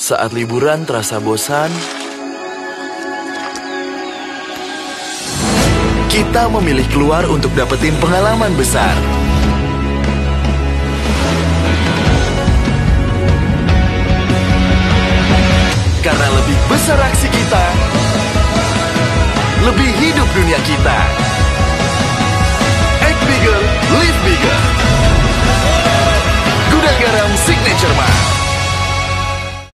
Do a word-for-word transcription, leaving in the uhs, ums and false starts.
Saat liburan terasa bosan, kita memilih keluar untuk dapetin pengalaman besar. Karena lebih besar aksi kita, lebih hidup dunia kita.